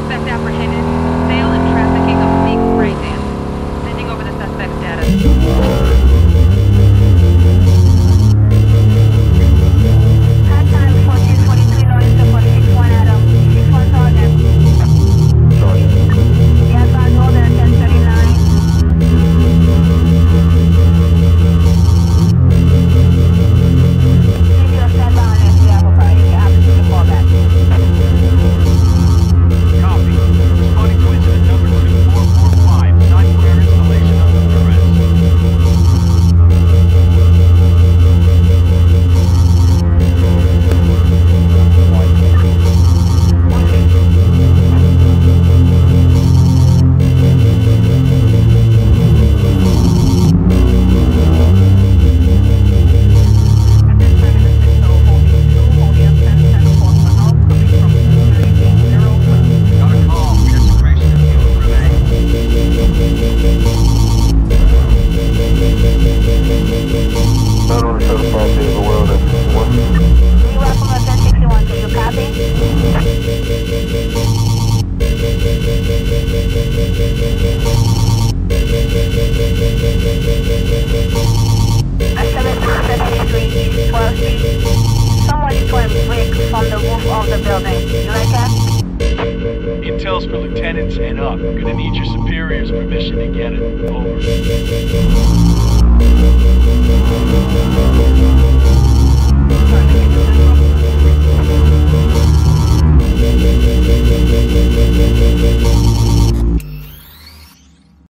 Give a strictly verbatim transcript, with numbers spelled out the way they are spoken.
Suspect apprehended. Sale and trafficking of legal brain dance. Sending over the suspect's data. Hot time fourteen forty-three, notice to four six one Adam. six one Sergeant. Sergeant. The advance order ten thirty-nine. Leave your standby unless we have a fire. You have to take a call back. Copy. Responding to incident number two four four five. Software installation under duress. At this time in the system, holding two, holding up ten ten four for help, coming from security gate zero. Got a call. Desecration of field remains. Not on the certified day of the world. One. We welcome at ten sixty-one. Do you copy? At seven fifty-three East twelfth Street. Someone is trying to break from the roof of the building. You like that? Intel's for lieutenants and up. Gonna need your superior's permission to get it. Over.